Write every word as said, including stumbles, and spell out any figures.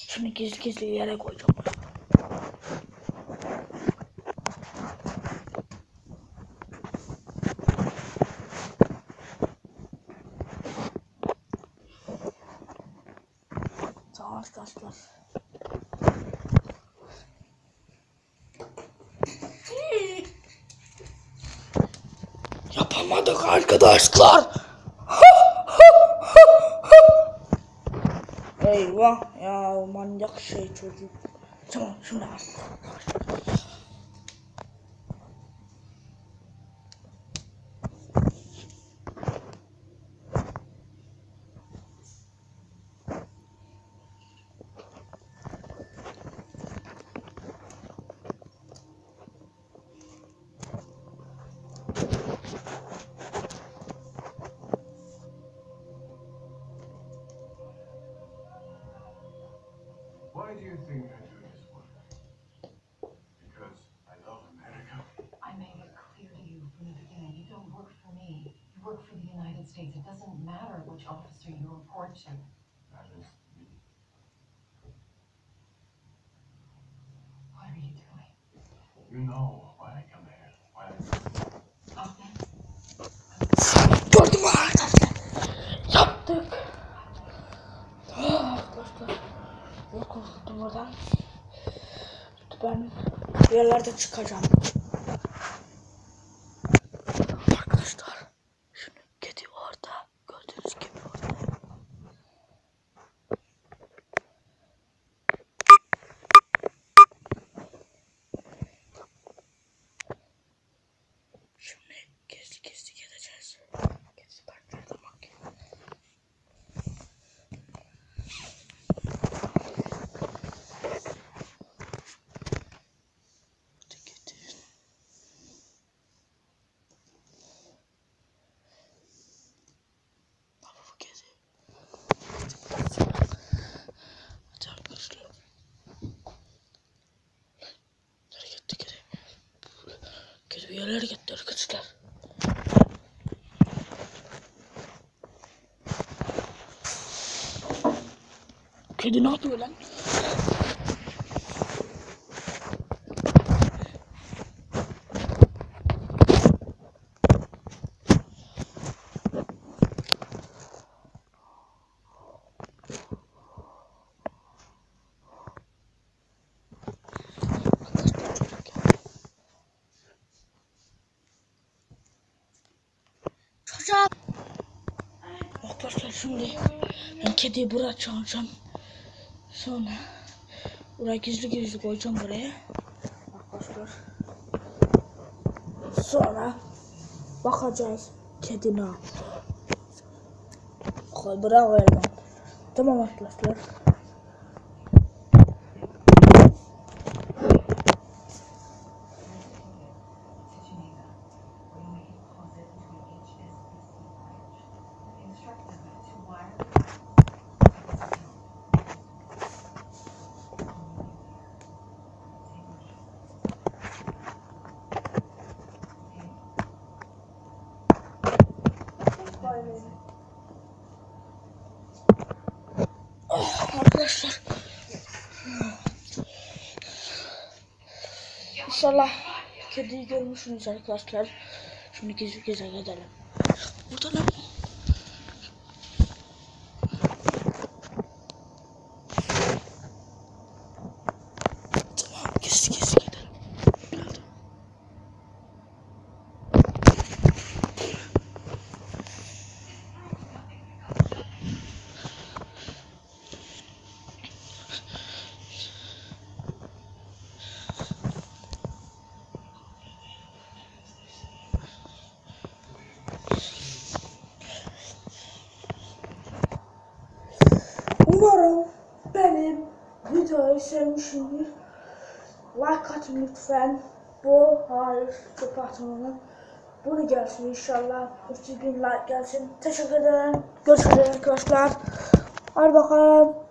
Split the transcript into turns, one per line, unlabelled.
Şimdi gizli gizli yere koyacağım. Tamam arkadaşlar. Yapamadık arkadaşlar. Eyvah ya, manyak şey çocuk. Tamam şimdi al.
Why do you think I do this work? Because I love America.
I made it clear to you from the beginning, you don't work for me. You work for the United States. It doesn't matter which officer you report to.
Matters to me.
What are you doing?
You know why I come here. Why I
Okay.
Gördüm arkadaşlar. Yaptık. Arkadaşlar. Yok korkuttum oradan. Ben bir yerlerde çıkacağım. Arkadaşlar. Şimdi kedi orada. Gördüğünüz gibi orada. Şimdi gizli gizli gideceğiz. Gizli parklarda bak. Kedi bir yerlere gitti arkadaşlar. Kedi ne yapıyor lan? Arkadaşlar şimdi ben kediyi buraya çağıracağım. Sonra buraya gizli gizli koyacağım buraya. Arkadaşlar. Sonra bakacağız kedi ne yapıyor. Bravo Erman. Tamam arkadaşlar. Arkadaşlar İnşallah kediyi görmüşsünüz arkadaşlar. Şimdi gizli gizli gidelim. Burada ne? Tamam gizli gizli gidelim. Geldim. Umarım benim videoyu sevmişsindir. Like atın lütfen. Bu hayır çöp atmanın. Bunu gelsin inşallah. üç yüz bin like gelsin. Teşekkür ederim. Görüşürüz arkadaşlar. Hadi bakalım.